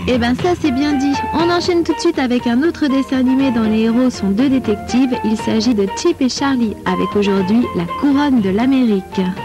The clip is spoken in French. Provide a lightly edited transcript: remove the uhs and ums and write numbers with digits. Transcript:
Eh ben ça c'est bien dit. On enchaîne tout de suite avec un autre dessin animé dont les héros sont deux détectives. Il s'agit de Chip et Charlie avec aujourd'hui la couronne de l'Amérique.